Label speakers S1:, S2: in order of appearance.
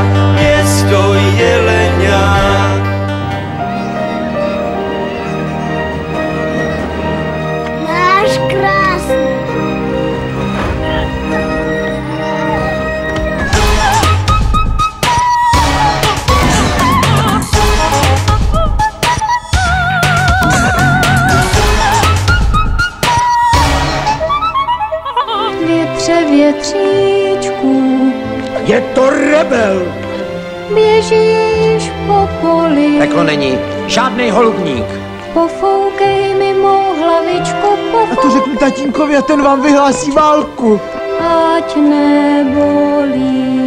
S1: město Jeleňák.
S2: Náš krásný.
S3: Větře větříčku,
S4: Je to rebel!
S3: běžíš po poli.
S4: Peklo není žádný holubník.
S3: Pofoukej mi mou hlavičku,
S5: A to řeknu tatínkovi a ten vám vyhlásí válku.
S3: ať nebolí.